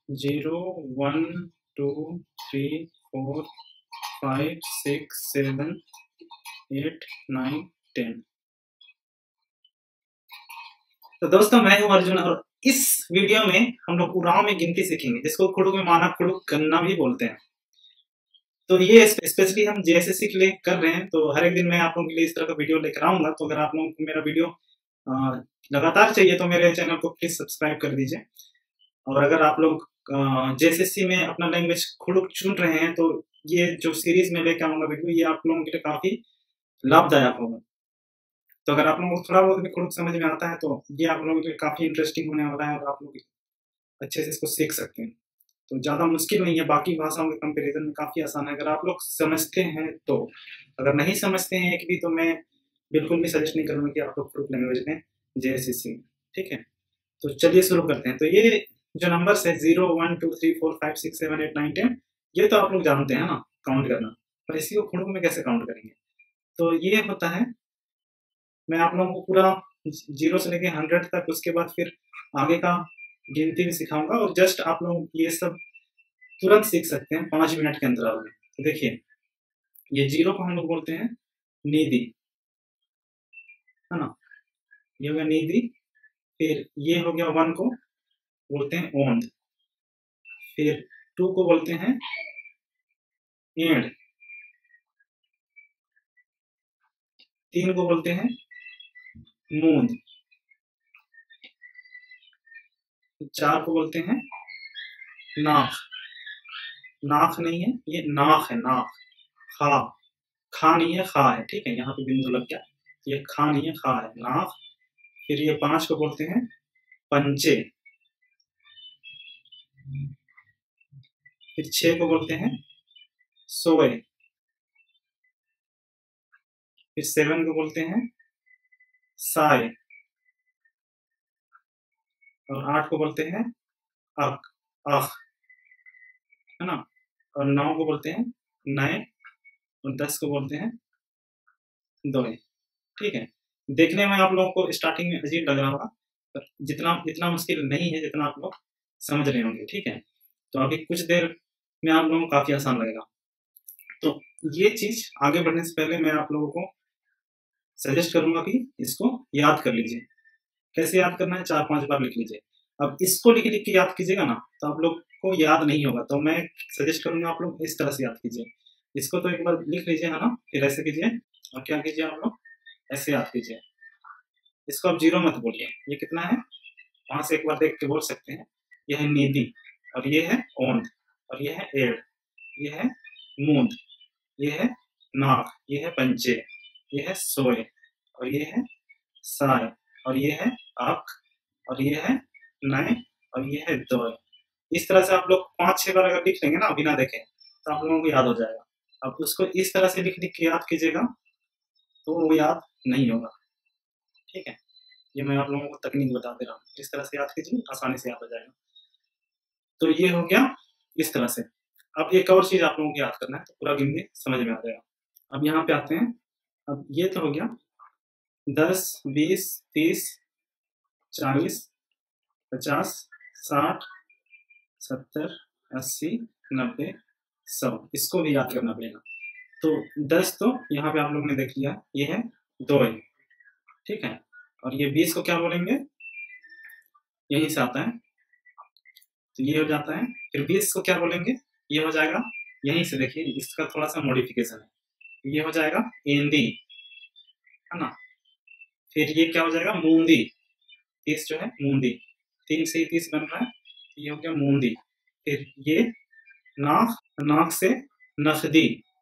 0 1 2 3 4 5 6 7 8 9 10। तो दोस्तों मैं हूं अर्जुन और इस वीडियो में हम लोग उराव में गिनती सीखेंगे, जिसको खुड़ुक में माना खुड़ुक गन्ना भी बोलते हैं। तो ये स्पेशली हम जेएसएससी के लिए कर रहे हैं, तो हर एक दिन मैं आप लोगों के लिए इस तरह का वीडियो लेकर आऊंगा। तो अगर आप लोगों को मेरा वीडियो लगातार चाहिए तो मेरे चैनल को प्लीज सब्सक्राइब कर दीजिए। और अगर आप लोग जेएसएससी में अपना लैंग्वेज खुड़ुक चुन रहे हैं तो ये जो सीरीज में लेकर आऊंगा वीडियो, ये आप लोगों के लिए काफी लाभदायक होगा। तो अगर आप लोगों को थोड़ा बहुत भी खुड़ुक समझ में आता है तो ये आप लोगों के लिए काफी इंटरेस्टिंग होने वाला है और आप लोग अच्छे से इसको सीख सकते हैं। तो ज़्यादा मुश्किल नहीं है, बाकी भाषाओं के कंपैरिजन में काफ़ी आसान है अगर आप लोग समझते हैं तो। अगर नहीं समझते हैं एक भी तो मैं बिल्कुल भी सजेस्ट नहीं करूँगा कि आप लोग खुड़ुक लैंग्वेज में जेएसएससी में। ठीक है, तो चलिए शुरू करते हैं। तो ये जो नंबर्स है 0 1 2 3 4 5 6 7 8 9 10, ये तो आप लोग जानते हैं ना काउंट करना, पर इसी को खुड़ुक में कैसे काउंट करेंगे। तो ये होता है, मैं आप लोगों को पूरा 0 से लेके 100 तक, उसके बाद फिर आगे का गिनती भी सिखाऊंगा और जस्ट आप लोग ये सब तुरंत सीख सकते हैं 5 मिनट के अंतराल में। तो देखिए, ये 0 को हम लोग बोलते हैं नीदी, है ना, ये हो गया नीदी। फिर ये हो गया 1 को बोलते हैं ओंद। फिर 2 को बोलते हैं एंड। 3 को बोलते हैं मूंद। 4 को बोलते हैं नाक। नाक नहीं है, ये नाक है, नाक। खा, खा नहीं है, खा है। ठीक है, यहाँ पे बिंदु लग गया, ये खा नहीं है, खा है, नाक। फिर ये 5 को बोलते हैं पंचे। फिर 6 को बोलते हैं सोए। फिर 7 को बोलते हैं साय। और 8 को बोलते हैं अक, अख, है ना। और 9 को बोलते हैं नए। और 10 को बोलते हैं दोए। ठीक है, देखने में आप लोगों को स्टार्टिंग में अजीब लग रहा होगा, पर जितना इतना मुश्किल नहीं है जितना आप लोग समझ रहे होंगे। ठीक है, तो अभी कुछ देर में आप लोगों को काफी आसान लगेगा। तो ये चीज आगे बढ़ने से पहले मैं आप लोगों को सजेस्ट करूंगा कि इसको याद कर लीजिए। कैसे याद करना है, 4-5 बार लिख लीजिए। अब इसको लिख लिख के याद कीजिएगा ना तो आप लोग को याद नहीं होगा, तो मैं सजेस्ट करूंगा आप लोग इस तरह से याद कीजिए। इसको तो एक बार लिख लीजिए, है ना, फिर ऐसे कीजिए और क्या कीजिए आप लोग ऐसे याद कीजिए। इसको आप 0 मत बोलिए, ये कितना है, वहां से एक बार देख के बोल सकते हैं। यह है नीदी, और ये है ओंद, और ये है एड़, ये है मूंद, ये है नाक, ये है पंचे, ये है सोए, और ये है साय, और ये है आख, और ये है नए, और ये है दोय। इस तरह से आप लोग 5-6 बार अगर लिख लेंगे ना बिना देखे तो आप लोगों को याद हो जाएगा। अब उसको इस तरह से लिख लिख के याद कीजिएगा तो वो याद नहीं होगा। ठीक है, ये मैं आप लोगों को तकनीक बता दे रहा हूँ, इस तरह से याद कीजिए, आसानी से याद हो जाएगा। तो ये हो गया इस तरह से। अब एक और चीज आप लोगों को याद करना है तो पूरा गिनती समझ में आ जाएगा। अब यहाँ पे आते हैं। अब ये तो हो गया 10 20 30 40 50 60 70 80 90 100, इसको भी याद करना पड़ेगा। तो 10 तो यहाँ पे आप लोगों ने देख लिया, ये है दोय। ठीक है, और ये 20 को क्या बोलेंगे, यहीं से आता है, तो ये हो जाता है। फिर 20 को क्या बोलेंगे, ये हो जाएगा यहीं से, देखिए इसका थोड़ा सा मॉडिफिकेशन है, ये हो जाएगा एंदी, है ना। फिर ये क्या हो जाएगा मूंदी, 30 जो है मूंदी, 3 से ही 30 बन रहा है, ये हो गया मूंदी। फिर ये नाक, नाक से नखदी,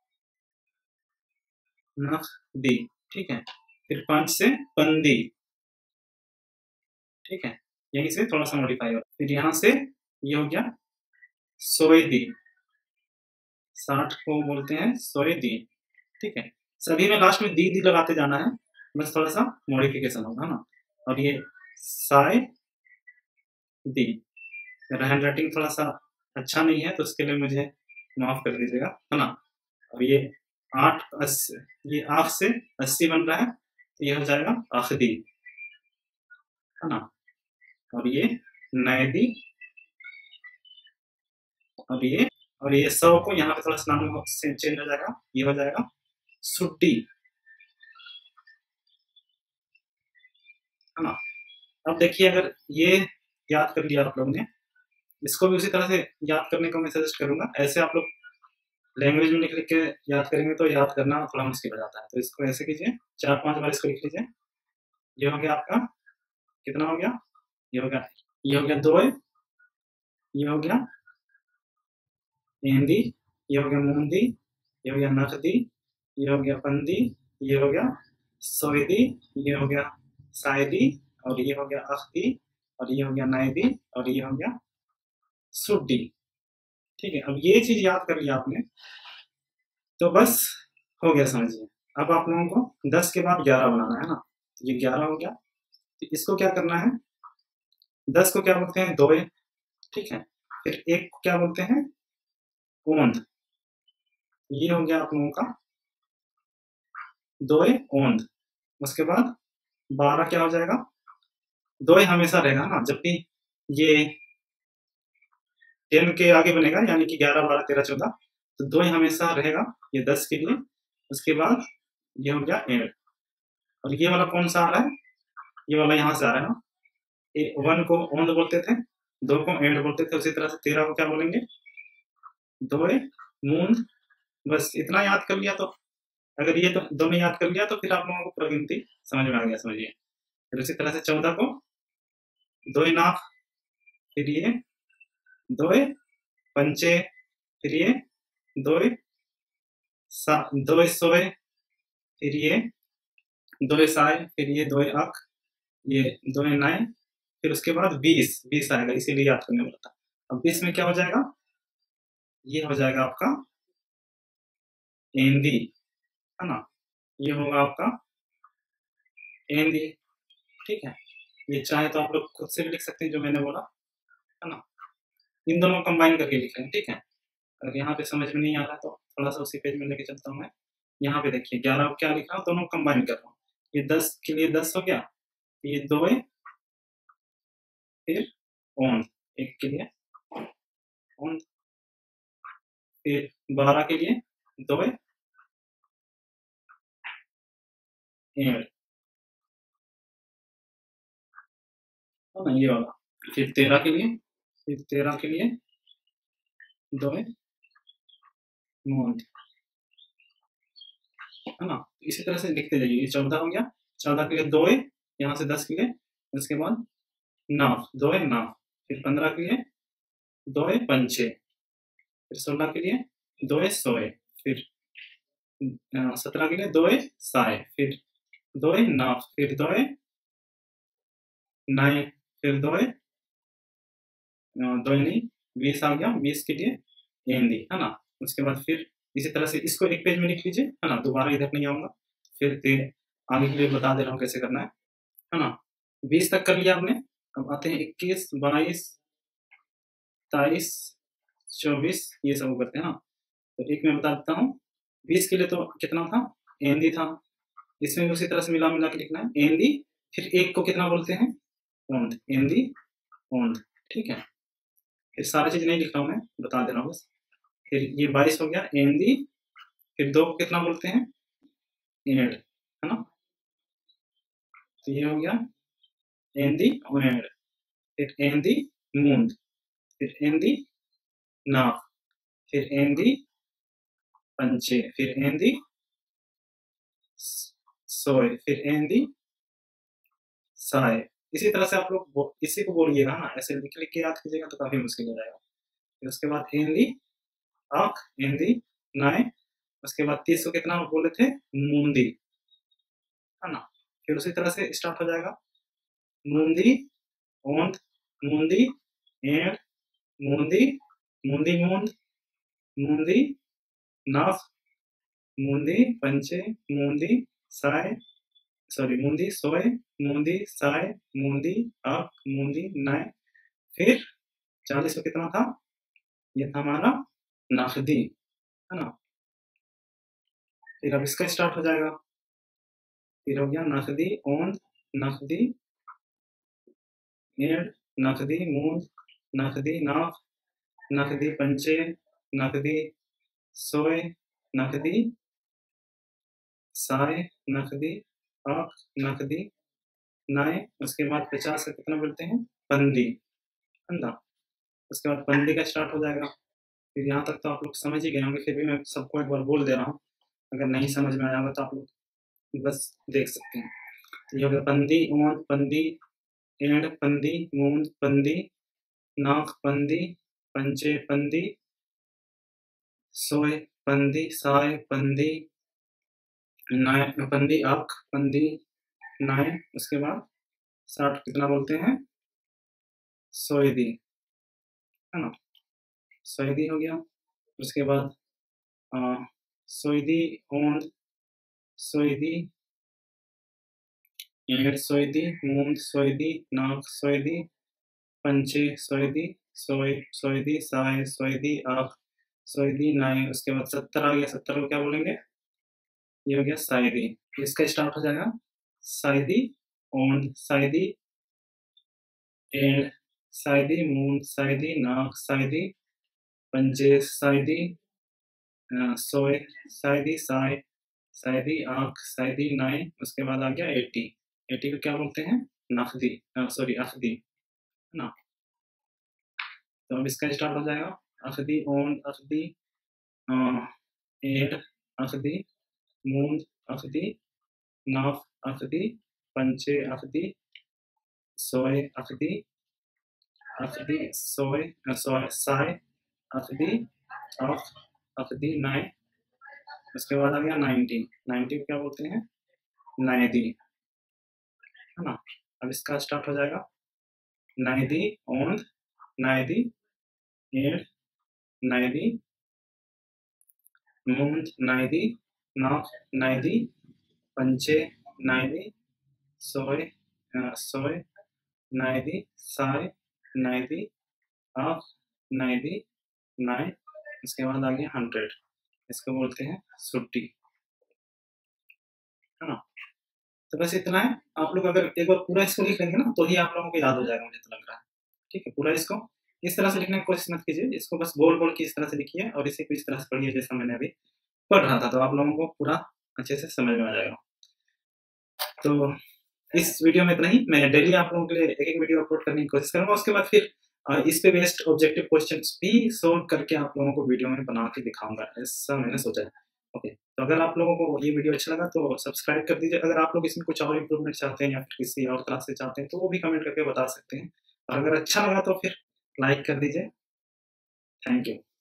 नखदी। ठीक है, फिर 5 से पंदी। ठीक है, यहीं से थोड़ा सा मॉडिफाई हो। फिर यहाँ से ये हो गया सोएदी, 60 को बोलते हैं सोएदी। ठीक है, सभी में लास्ट में दी दी लगाते जाना है, बस थोड़ा सा मॉडिफिकेशन होगा ना। और ये साय दी, मेरा हैंड राइटिंग थोड़ा सा अच्छा नहीं है तो उसके लिए मुझे माफ कर दीजिएगा, है ना। अब ये 8 80, ये 8 से 80 बन रहा है तो ये हो जाएगा आखदी, है ना। और ये नैदी, अब ये, और ये सौ को यहाँ पे थोड़ा सा नाम चेंज हो जाएगा, ये हो जाएगा सुड्डी, है ना। अब देखिए, अगर ये याद कर लिया आप लोगों ने, इसको भी उसी तरह से याद करने को मैं सजेस्ट करूंगा। ऐसे आप लोग लैंग्वेज में लिख लिख के याद करेंगे तो याद करना थोड़ा मुश्किल हो जाता है। तो इसको ऐसे कीजिए, 4-5 बार इसको लिख लीजिए। ये हो गया आपका, कितना हो गया, ये हो गया, ये हो गया दोय, ये हो गया एंदी, ये हो गया मूंदी, ये हो गया नकदी, ये हो गया पंदी, ये हो गया सोयदी, ये हो गया सायदी, और ये हो गया अख्दी, और ये हो गया नायदी, और ये हो गया सुड्डी। ठीक है, अब ये चीज याद कर लिया आपने तो बस हो गया, समझिए। अब आप लोगों को 10 के बाद 11 बनाना है ना। तो ये 11 हो गया, तो इसको क्या करना है, 10 को क्या बोलते हैं, दोय, ठीक है। फिर एक को क्या बोलते हैं, ओंध। ये हो गया आप लोगों का दोय ओंध। उसके बाद 12 क्या हो जाएगा, दोय हमेशा रहेगा ना, जब भी ये 10 के आगे बनेगा, यानी कि 11, 12, 13, 14, तो दोय हमेशा रहेगा, ये 10 के लिए। उसके बाद ये हो गया एंड, और ये वाला कौन सा आ रहा है, ये वाला यहाँ से आ रहा है ना। 1 को ओंध बोलते थे, 2 को एंड बोलते थे, उसी तरह से 13 को क्या बोलेंगे, दोय मूंद। बस इतना याद कर लिया तो, अगर ये दोनों याद कर लिया तो फिर आप लोगों को पूरा गिनती समझ में आ गया, समझिए। फिर उसी तरह से 14 को दोय नाफ, फिर ये दोय पंचे, फिर ये दोय दोय सोय, फिर ये दोय साय, फिर ये दोय अक, ये दोय नाय, फिर उसके बाद 20 आएगा, इसीलिए याद करने वाला था। अब 20 में क्या हो जाएगा, ये हो जाएगा आपका एंदी, है ना। ये होगा आपका एंदी, ठीक है। ये चाहे तो आप लोग खुद से भी लिख सकते हैं जो मैंने बोला, है ना। इन दोनों को कंबाइन करके लिख रहे हैं, ठीक है। अगर यहाँ पे समझ में नहीं आ रहा तो थोड़ा सा उसी पेज में लेके चलता हूँ मैं। यहाँ पे देखिए 11 को क्या लिख रहा हूँ, दोनों कंबाइन कर रहा हूँ। ये 10 के लिए 10 हो गया, ये दोय, फिर ओंध, एक के लिए ओंध, फिर 12 के लिए दोय एंड, है ना, ये वाला। फिर 13 के लिए, फिर 13 के लिए दोय मूंद, है ना। इसी तरह से लिखते जाइए। ये 14 हो गया, 14 के लिए दोय, यहाँ से 10 के लिए, उसके बाद नाफ, दोय नाफ, फिर 15 के लिए दोय पंचे, फिर 16 के लिए दोय सोय, फिर 17 के लिए दोय साय, फिर दोय नाफ, फिर दोय नाय, फिर दोय दोय नहीं, 20 आ गया, 20 के लिए एंदी, है ना। उसके बाद फिर इसी तरह से इसको एक पेज में लिख लीजिए, है ना, दोबारा इधर नहीं आऊंगा। फिर आगे के लिए बता दे रहा हूँ कैसे करना है ना। 20 तक कर लिया आपने। अब आते हैं 21, 22, 23, 24, ये सब करते हैं ना। तो एक मैं बता देता हूँ, 20 के लिए तो कितना था, एंदी था। इसमें भी उसी तरह से मिला मिला के लिखना है, एंदी। फिर एक को कितना बोलते हैं, ओंध, एंदी ओंध, ठीक है। फिर सारी चीज नहीं लिख रहा हूँ मैं, बता दे रहा हूँ बस। फिर ये 22 हो गया एंदी, फिर 2 को कितना बोलते हैं, एंड, है ना। तो ये हो गया एंदी एंड, फिर एंदी मूंद, फिर एंदी नाफ, फिर एंदी पंचे, फिर एंदी सोय, फिर एंदी साय। इसी तरह से आप लोग इसी को बोलिएगा ना, ऐसे लिख लिख के याद कीजिएगा तो काफी मुश्किल हो जाएगा। फिर उसके बाद एंदी आख, एंदी नाय, उसके बाद 30 को कितना बोले थे, मूंदी, है ना। फिर उसी तरह से स्टार्ट हो जाएगा, मूंदी ओंध, मूंदी एंड, मूंदी, मूंदी मूंद, मूंदी नाफ, मूंदी पंचे, मूंदी साय, सॉरी मूंदी सोय, मूंदी साय, मूंदी आख, मूंदी नाय। फिर 40 को कितना था, ये था हमारा नाखदी, है ना। फिर अब इसका स्टार्ट हो जाएगा। फिर हो गया नखदी ओंध, नखदी एंड, नखदी मूंद, नखदी नाफ, नकदी, पंचे, नकदी, सोए, नकदी, साए, नकदी, आख, नकदी, नाए। उसके बाद 50 का कितना बोलते हैं? पंदी, है ना? उसके बाद पंदी का स्टार्ट हो जाएगा। फिर यहाँ तक तो आप लोग समझ ही गए होंगे, फिर भी मैं सबको एक बार बोल दे रहा हूँ, अगर नहीं समझ में आया होगा तो आप लोग बस देख सकते हैं। तो ये हो गया पंदी, ओंद, पंदी, एंड, पंदी, मूंद, पंदी, नाक, पंदी, पंचे, पंदी, सोए, पंदी, साए, पंदी, नाय, पंदी, आख, पंदी, नाय। उसके बाद 60 कितना बोलते हैं? सोएदी, है ना? सोएदी हो गया। उसके बाद सोएदी, ओंद, सोएदी, एंड सोएदी, मूंद सोएदी, नाक सोएदी, पंचे सोएदी, सोए सोएदी, साए सोएदी, आख सोएदी, नाए। उसके बाद 70 आ गया। 70 को क्या बोलेंगे? ये हो गया सायदी। इसका स्टार्ट हो जाएगा सायदी, ओंड सायदी, एंड सायदी, मूंद सायदी, नाक सायदी, पंजे सायदी, सोए सायदी, साए सायदी, आख सायदी, नाए। उसके बाद आ गया 80। 80 को क्या बोलते हैं? नखदी, सॉरी अखदी, है ना? तो अब इसका स्टार्ट हो जाएगा अखदी, ओंड अखदी, एंड अखदी, मूंद अखदी, नाक अखदी, पंचे अखदी, सोए अखदी, अखदी, सोए, साए, अखदी, आख, अखदी, नाए। उसके बाद आ गया 90। 90 को क्या बोलते हैं? नायदी, है ना? अब इसका स्टार्ट हो जाएगा नायदी, ओंद, नायदी, एंड, नायदी, मूंद, नायदी, नाक, नायदी, पंचे, नायदी, सोए, सोए, नायदी, साए, नायदी, आख, नायदी, नाए। इसके बाद आ गया 100। इसको बोलते हैं सुट्टी, है ना? तो बस इतना है। आप लोग अगर एक बार पूरा इसको लिख लेंगे ना तो ही आप लोगों को याद हो जाएगा, मुझे तो लग रहा है। ठीक है, पूरा इसको इस तरह से लिखने की कोशिश मत कीजिए, इसको बस बोल बोल के इस तरह से लिखिए और इसे को इस तरह से पढ़िए जैसा मैंने अभी पढ़ रहा था, तो आप लोगों को पूरा अच्छे से समझ में आ जाएगा। तो इस वीडियो में इतना ही। मैं डेली आप लोगों के लिए एक एक वीडियो अपलोड करने की कोशिश करूंगा। उसके बाद फिर इस पे बेस्ड ऑब्जेक्टिव क्वेश्चंस भी सोल्व करके आप लोगों को वीडियो में बना के दिखाऊंगा, ऐसा मैंने सोचा है। ओके, तो अगर आप लोगों को ये वीडियो अच्छा लगा तो सब्सक्राइब कर दीजिए। अगर आप लोग इसमें कुछ और इम्प्रूवमेंट चाहते हैं या फिर किसी और क्लास से चाहते हैं तो वो भी कमेंट करके बता सकते हैं। और अगर अच्छा लगा तो फिर लाइक कर दीजिए। Thank you.